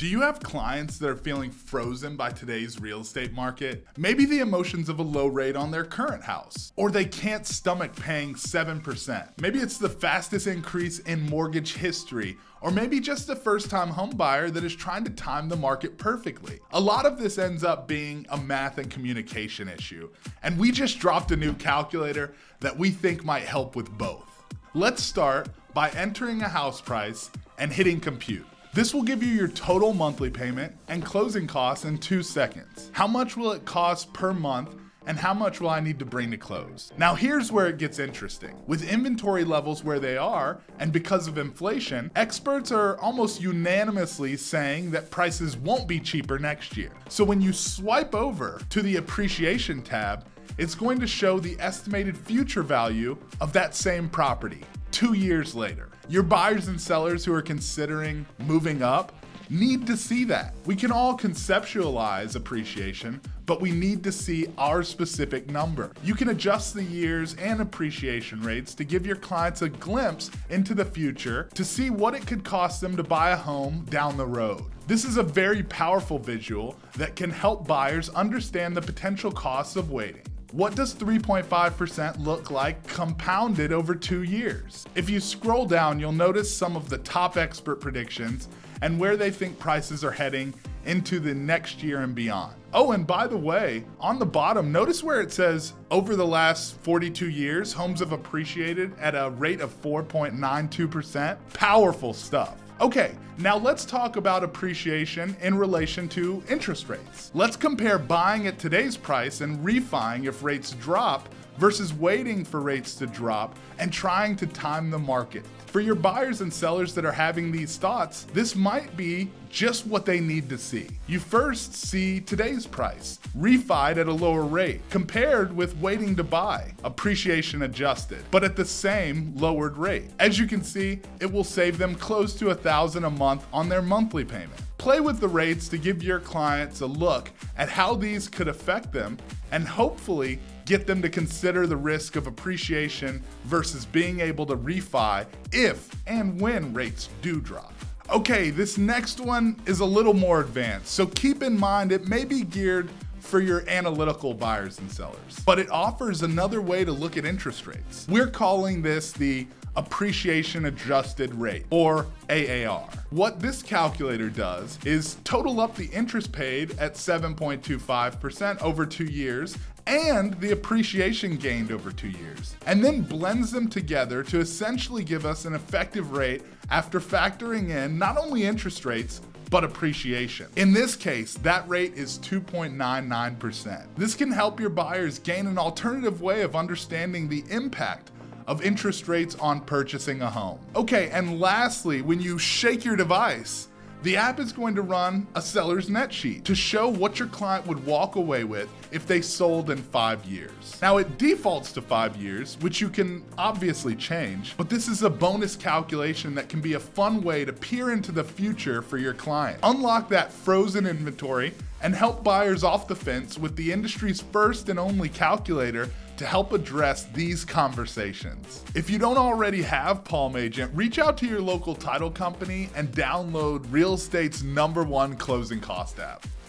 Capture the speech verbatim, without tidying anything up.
Do you have clients that are feeling frozen by today's real estate market? Maybe the emotions of a low rate on their current house, or they can't stomach paying seven percent. Maybe it's the fastest increase in mortgage history, or maybe just a first-time home buyer that is trying to time the market perfectly. A lot of this ends up being a math and communication issue, and we just dropped a new calculator that we think might help with both. Let's start by entering a house price and hitting compute. This will give you your total monthly payment and closing costs in two seconds. How much will it cost per month, and how much will I need to bring to close? Now here's where it gets interesting. With inventory levels where they are, and because of inflation, experts are almost unanimously saying that prices won't be cheaper next year. So when you swipe over to the appreciation tab, it's going to show the estimated future value of that same property two years later. Your buyers and sellers who are considering moving up need to see that. We can all conceptualize appreciation, but we need to see our specific number. You can adjust the years and appreciation rates to give your clients a glimpse into the future to see what it could cost them to buy a home down the road. This is a very powerful visual that can help buyers understand the potential costs of waiting. What does three point five percent look like compounded over two years? If you scroll down, you'll notice some of the top expert predictions and where they think prices are heading into the next year and beyond. Oh, and by the way, on the bottom, notice where it says over the last forty-two years, homes have appreciated at a rate of four point nine two percent. Powerful stuff. Okay, now let's talk about appreciation in relation to interest rates. Let's compare buying at today's price and refining if rates drop versus waiting for rates to drop and trying to time the market. For your buyers and sellers that are having these thoughts, this might be just what they need to see. You first see today's price, refied at a lower rate, compared with waiting to buy, appreciation adjusted, but at the same lowered rate. As you can see, it will save them close to a thousand a month on their monthly payment. Play with the rates to give your clients a look at how these could affect them and hopefully get them to consider the risk of appreciation versus being able to refi if and when rates do drop. Okay, this next one is a little more advanced, so keep in mind it may be geared for your analytical buyers and sellers, but it offers another way to look at interest rates. We're calling this the appreciation adjusted rate, or A A R. What this calculator does is total up the interest paid at seven point two five percent over two years and the appreciation gained over two years, and then blends them together to essentially give us an effective rate after factoring in not only interest rates, but appreciation. In this case, that rate is two point nine nine percent. This can help your buyers gain an alternative way of understanding the impact of interest rates on purchasing a home. Okay, and lastly, when you shake your device, the app is going to run a seller's net sheet to show what your client would walk away with if they sold in five years. Now it defaults to five years, which you can obviously change, but this is a bonus calculation that can be a fun way to peer into the future for your client. Unlock that frozen inventory and help buyers off the fence with the industry's first and only calculator to help address these conversations. If you don't already have Palm Agent, reach out to your local title company and download real estate's number one closing cost app.